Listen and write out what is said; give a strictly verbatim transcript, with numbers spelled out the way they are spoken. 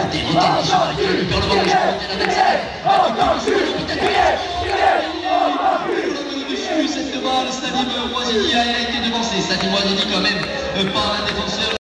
dérouté Dijon, il récupère le ballon, je vais l'adversaire. Cette balle, Salim Moisini a été devancé. Salim Moisini quand même par un défenseur.